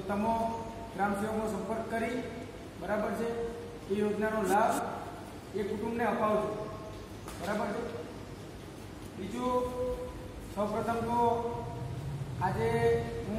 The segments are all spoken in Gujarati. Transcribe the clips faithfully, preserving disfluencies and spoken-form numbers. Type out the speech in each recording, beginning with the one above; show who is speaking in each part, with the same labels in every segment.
Speaker 1: તમે ગ્રામ સેવકનો સંपर्ક કરી બરાબર છે એ યોજનાનો લાભ એ કુટુંબને અપાવજો બરાબર છે। બીજું સૌપ્રથમ તો આજે હું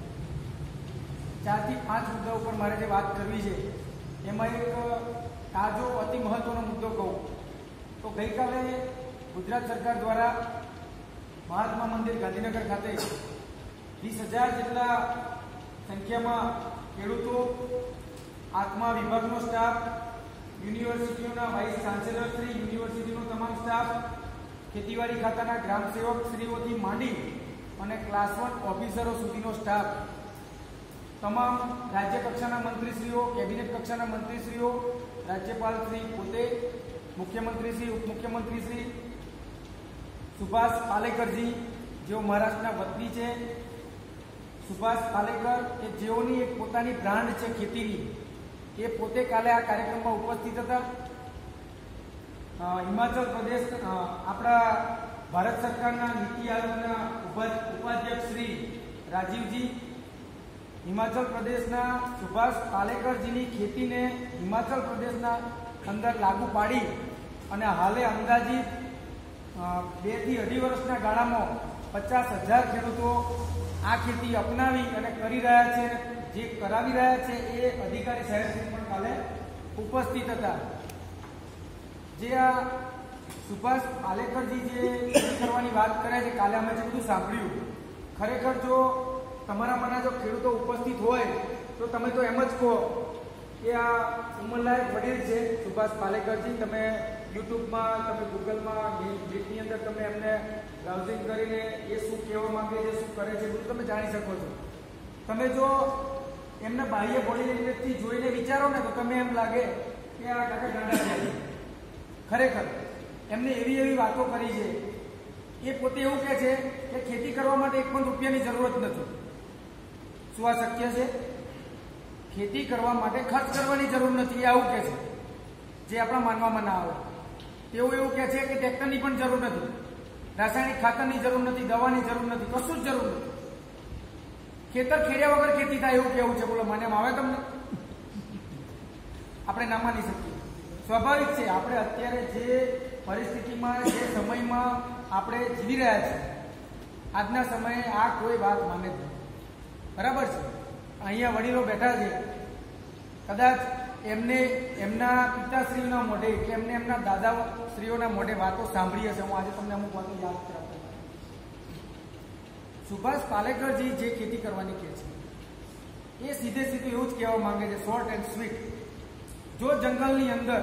Speaker 1: ચારથી પાંચ મુદ્દા ઉપર મારે જે વાત કરવી છે એમાં એક તાજો અતિ મહત્વનો મુદ્દો કહું તો ગઈકાલે ગુજરાત સરકાર દ્વારા મહાત્મા મંદિર ગાંધીનગર ખાતે વીસ હજાર જેટલા સંખ્યામાં ખેડૂતો, આત્મા વિભાગનો સ્ટાફ, યુનિવર્સિટીઓના વાઇસ ચાન્સેલર શ્રી, યુનિવર્સિટીનો તમામ સ્ટાફ, ખેતીવાડી ખાતાના ગ્રામ સેવક શ્રીઓથી માંડી અને ક્લાસ વન ઓફિસરો સુધીનો સ્ટાફ, તમામ રાજ્ય કક્ષાના મંત્રીશ્રીઓ, કેબિનેટ કક્ષાના મંત્રીશ્રીઓ, રાજ્યપાલ શ્રી પોતે, મુખ્યમંત્રી શ્રી, ઉપમુખ્યમંત્રી શ્રી સુભાષ પાલેકરજી જેઓ મહારાષ્ટ્રના વતની છે, સુભાષ પાલેકર કે જેઓની એક પોતાની બ્રાન્ડ છે ખેતીની, એ પોતે કાલે આ કાર્યક્રમમાં ઉપસ્થિત હતા। હિમાચલ પ્રદેશ આપણા ભારત સરકારના નીતિ આયોગના ઉપાધ્યક્ષ શ્રી રાજીવજી, હિમાચલ પ્રદેશના સુભાષ પાલેકરજીની ખેતીને હિમાચલ પ્રદેશના અંદર લાગુ પાડી અને હાલે અંદાજિત બે થી અઢી વર્ષના ગાળામાં પચાસ હજાર ખેડૂતો આ ખેતી અપનાવી અને કરી રહ્યા છે, જે કરાવી રહ્યા છે એ અધિકારી સાહેબશ્રી પણ કાલે ઉપસ્થિત હતા। જે આ સુભાષ પાલેકરજી જે ખેતી કરવાની વાત કરે છે, કાલે અમે જે બધું સાંભળ્યું, ખરેખર જો તમારામાંના જો ખેડૂતો ઉપસ્થિત હોય તો તમે તો એમ જ કહો કે આ ઉંમરલાયક વડીલ છે સુભાષ પાલેકરજી। તમે યુટ્યુબમાં, તમે ગૂગલમાં, નેટની અંદર તમે એમને બ્રાઉઝિંગ કરીને એ શું કહેવા માંગે છે, શું કરે છે, બધું તમે જાણી શકો છો। તમે જો એમના બાહ્ય બોડી લેંગ્વેજથી જોઈને વિચારો ને તો તમે એમ લાગે કે આ કાકા ગાંડા છે। ખરેખર એમને એવી એવી વાતો કરી છે, એ પોતે એવું કહે છે કે ખેતી કરવા માટે એક પણ રૂપિયાની જરૂરત નથી। શું આ શક્ય છે? ખેતી કરવા માટે ખર્ચ કરવાની જરૂર નથી, એ આવું કહે છે, જે આપણા માનવામાં ના આવે। તેઓ એવું કહે છે કે ટ્રેક્ટરની પણ જરૂર નથી, રાસાયણિક ખાતરની જરૂર નથી, દવાની જરૂર નથી, કશું જ જરૂર નથી, ખેતર ખેડ્યા વગર ખેતી થાય એવું કેવું છે। બોલો, માન્યમાં આવે તમને? આપણે ના માની શકીએ, સ્વાભાવિક છે। આપણે અત્યારે જે પરિસ્થિતિમાં, જે સમયમાં આપણે જીવી રહ્યા છીએ, આજના સમયે આ કોઈ વાત માને જ નહીં, બરાબર છે। અહીંયા વડીલો બેઠા છે, કદાચ એમને એમના પિતાશ્રીઓના મોઢે કે એમને એમના દાદાશ્રીઓના મોઢે વાતો સાંભળી હશે। હું આજે તમને અમુક વાતો યાદ કરાવું। સુભાષ પાલેકરજી જે ખેતી કરવાની કહે છે એ સીધે સીધું એવું જ કહેવા માંગે છે, શોર્ટ એન્ડ સ્વીટ। જો જંગલની અંદર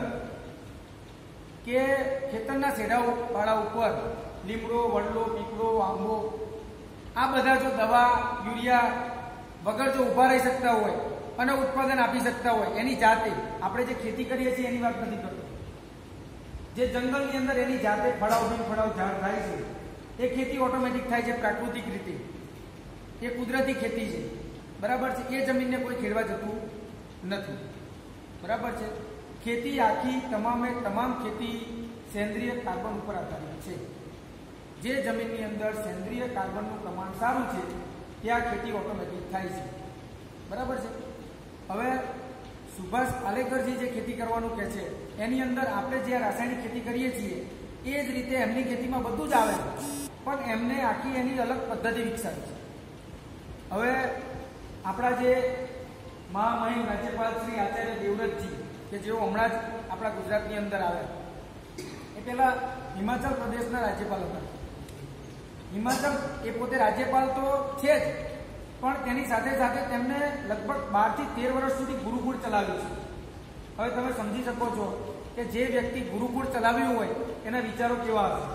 Speaker 1: કે ખેતરના છેડા વાળા ઉપર લીમડો, વડલો, પીપળો, આંબો આ બધા જો દવા, યુરિયા વગર જો ઊભા રહી શકતા હોય અને ઉત્પાદન આપી શકતા હોય એની જાતે, આપણે જે ખેતી કરીએ છીએ એની વાત નથી કરતો, જે જંગલની અંદર એની જાતે ફળાવ બિન ફળાવ ઝાડ થાય છે એ ખેતી ઓટોમેટિક થાય છે, પ્રાકૃતિક રીતે, એ કુદરતી ખેતી છે, બરાબર છે। એ જમીનને કોઈ ખેડવા જતું નથી, બરાબર છે। ખેતી આખી તમામે તમામ ખેતી સેન્દ્રિય કાર્બન ઉપર આધારિત છે। જે જમીનની અંદર સેન્દ્રિય કાર્બનનું પ્રમાણ સારું છે ત્યાં ખેતી ઓટોમેટિક થાય છે, બરાબર છે। હવે સુભાષ પાલેકરજી જે ખેતી કરવાનું કહે છે એની અંદર આપણે જે રાસાયણિક ખેતી કરીએ છીએ એ જ રીતે એમની ખેતીમાં બધું જ આવે છે, પણ એમને આખી એની અલગ પદ્ધતિ વિકસાવી છે। હવે આપણા જે મહામહિમ રાજ્યપાલ શ્રી આચાર્ય દેવવ્રતજી કે જેઓ હમણાં જ આપણા ગુજરાતની અંદર આવ્યા, એ પહેલા હિમાચલ પ્રદેશના રાજ્યપાલ હતા। હિમાચલ એ પોતે રાજ્યપાલ તો છે જ, પણ તેની સાથે સાથે તેમને લગભગ બાર થી તેર વર્ષ સુધી ગુરુકુળ ચલાવ્યું છે। હવે તમે સમજી શકો છો કે જે વ્યક્તિ ગુરુકુળ ચલાવ્યું હોય એના વિચારો કેવા હશે,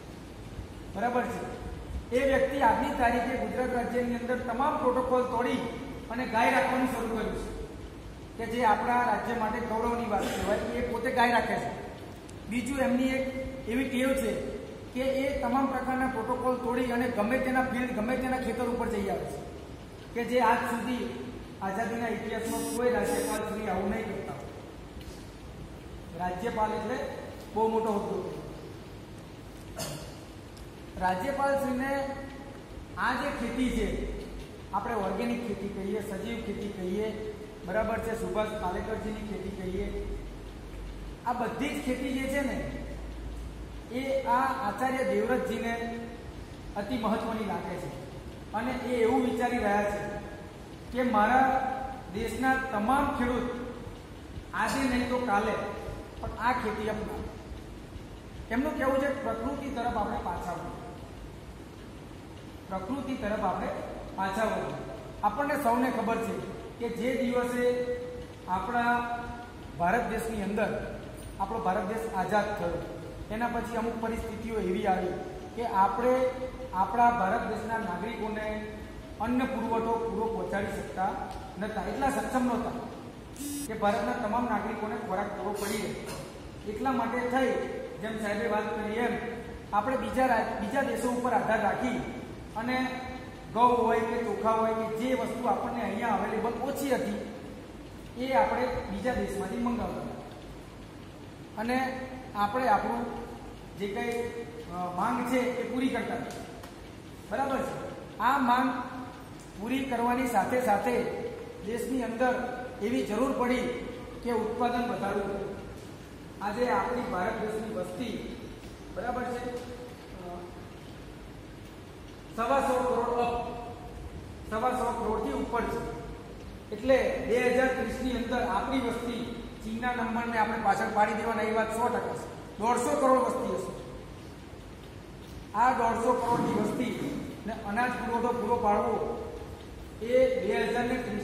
Speaker 1: બરાબર છે। એ વ્યક્તિ આજની તારીખે ગુજરાત રાજ્યની અંદર તમામ પ્રોટોકોલ તોડી અને ગાય રાખવાનું શરૂ કર્યું છે, કે જે આપણા રાજ્ય માટે ગૌરવની વાત કહેવાય, એ પોતે ગાય રાખે છે। બીજું એમની એક એવી ટેવ છે કે એ તમામ પ્રકારના પ્રોટોકોલ તોડી અને ગમે તેના ફિલ્ડ, ગમે તેના ખેતર ઉપર જઈ આવે છે, કે જે આજ સુધી આઝાદીના ઇતિહાસમાં કોઈ રાજ્યપાલ શ્રી આવું નહીં કરતા। રાજ્યપાલ એટલે બહુ મોટો હોદ્દો। રાજ્યપાલ શ્રીને આ જે ખેતી છે આપણે ઓર્ગેનિક ખેતી કહીએ, સજીવ ખેતી કહીએ, બરાબર છે, સુભાષ પાલેકરજીની ખેતી કહીએ, આ બધી જ ખેતી જે છે ને એ આ આચાર્ય દેવવ્રતજીને અતિ મહત્વની લાગે છે અને એ એવું વિચારી રહ્યા છે કે મારા દેશના તમામ ખેડૂત આજે નહીં તો કાલે પણ આ ખેતી અપનાવે. એમનું કહેવું છે પ્રકૃતિ તરફ આપણે પાછા વળીએ, પ્રકૃતિ તરફ આપણે પાછા વળીએ. આપણને સૌને ખબર છે કે જે દિવસે આપણા ભારત દેશની અંદર આપણો ભારત દેશ આઝાદ થયો એના પછી અમુક પરિસ્થિતિઓ એવી આવી કે આપણે આપણા ભારત દેશના નાગરિકોને અન્ન પુરવઠો પૂરો પહોંચાડી શકતા નહોતા, એટલા સક્ષમ નહોતા કે ભારતના તમામ નાગરિકોને ખોરાક પૂરો પડી રહે. એટલા માટે થઈ, જેમ સાહેબે વાત કરી એમ, આપણે બીજા બીજા દેશો ઉપર આધાર રાખી અને ઘઉં હોય કે ચોખા હોય કે જે વસ્તુ આપણને અહીંયા અવેલેબલ ઓછી હતી એ આપણે બીજા દેશમાંથી મંગાવતા અને આપણે આપણું જે કંઈ માંગ છે એ પૂરી કરતા. બરાબર છે. આ માંગ પૂરી કરવાની સાથે સાથે દેશની અંદર એવી જરૂર પડી કે ઉત્પાદન વધારવું. આજે આપણી ભારત દેશની વસ્તી બરાબર છે સવા સો કરોડ અપ સવા સો કરોડથી ઉપર છે. એટલે બે હજાર ત્રીસની અંદર આપણી વસ્તી ચીનના નંબરને આપણે પાછળ પાડી દેવાના એ વાત સો ટકા છે. દોઢસો કરોડ વસ્તી હશે. આ દોઢસો કરોડની વસ્તી ને અનાજ પુરવઠો પૂરો પાડવો એ બે હજાર ને